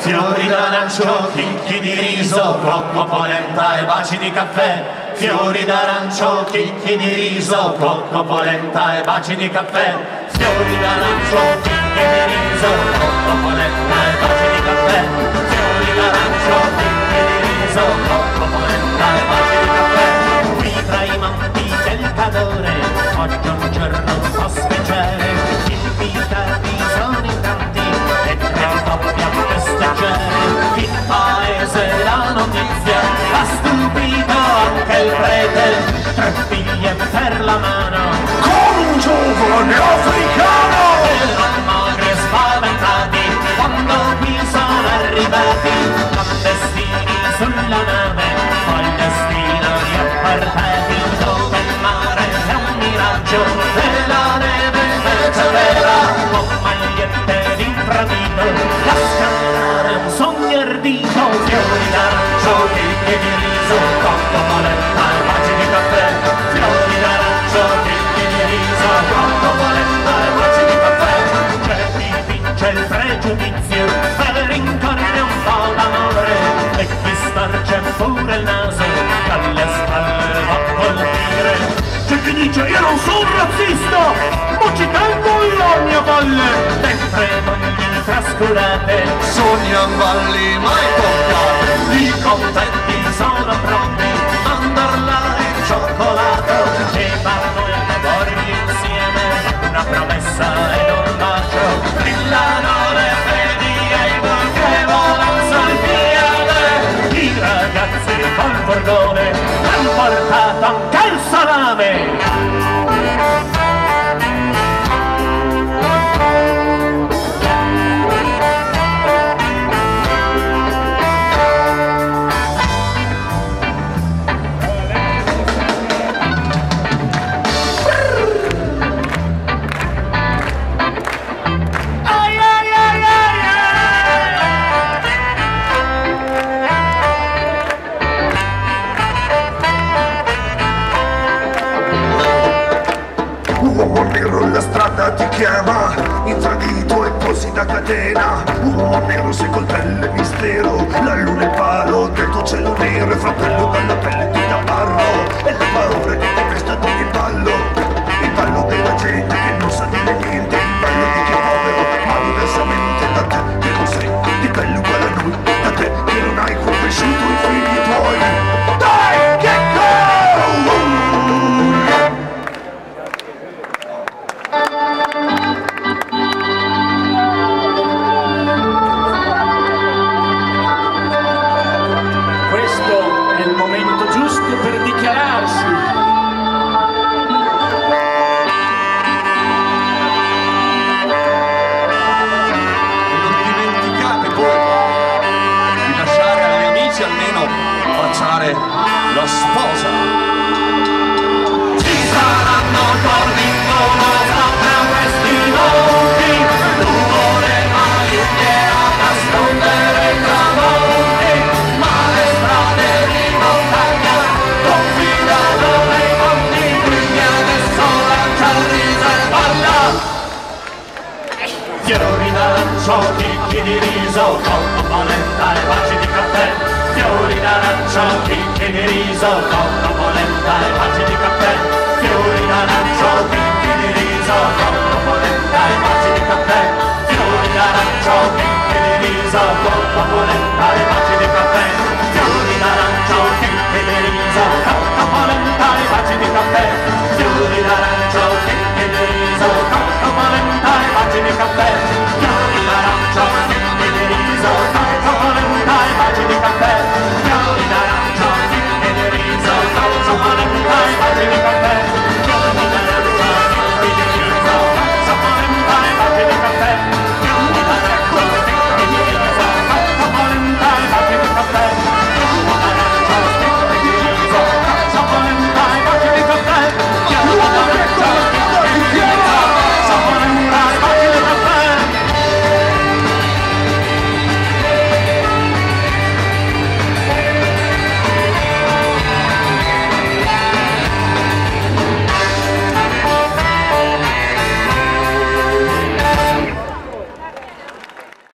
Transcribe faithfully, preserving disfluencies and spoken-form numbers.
fiori d'arancio, chicchi di riso, cocco, polenta e baci di caffè. Fiori d'arancio, chicchi di riso, cocco, polenta e baci di caffè. Fiori d'arancio, chicchi di riso, cocco, polenta e baci di caffè. Fiori d'arancio, chicchi di riso, cocco, polenta e baci di caffè. Qui tra i monti del Cadore, oggi un giorno un po' speciale, invitati sono in tanti e tre coppie a festeggiare. Il paese la notizia ha stupito anche il prete, tre figlie per la mano con un giovane africano. Erano magri spaventati quando qui sono arrivati, clandestini sulla nave, poi il destino li ha partiti, dove il mare è un miraggio e la neve invece vera, con magliette d'infradito, la scannare un sogno ardito. Fiori d'arancio, chicchi di riso, cocco, polenta e baci di caffè. Fiori d'arancio, chicchi di riso, cocco, polenta e baci di caffè. C'è chi vince il pregiudizio per rincorrere un po' d'amore, e chi storce pure il naso che alle spalle va a colpire. C'è chi dice io non sono razzista, ma ci tengo alla mia valle. Mentre mogli trascurate Sognan valli mai toccate, i contenti sono pronti a mandarla in cioccolato e vanno a lavorare insieme, una promessa ed un bacio. Brillano le fedi e i che volano sul piede, i ragazzi col furgone hanno portato anche il salame. Uomo nero la strada ti chiama, infradito e posi da catena. Uomo nero sei coltello e mistero, la luna è il palo del tuo cielo nero, e fratello dalla pelle ti da parlo, e la paura che ti resta ad ogni ballo. Il ballo della gente che non sa dire niente, il ballo di chi è povero ma diversamente da te, che non sei di bello uguale a noi, da te che non hai cresciuto i figli tuoi. Dai, che go! Questo è il momento giusto per dichiararsi. E non dimenticate poi di lasciare agli amici almeno baciare la sposa. Ci saranno corni tra questi monti, nuvole maligne a nascondere i tramonti, ma le strade di montagna confidano nei monti, quindi adesso lancia il riso e balla. Fiori d'arancio, chicchi di riso, cocco, polenta e baci di caffè. Fiori d'arancio, chicchi di riso, cocco, polenta e baci di caffè. Fiori d'arancio, chicchi di riso, cocco, polenta e baci di caffè. Fiori d'arancio, chicchi di riso, cocco, polenta e baci di caffè.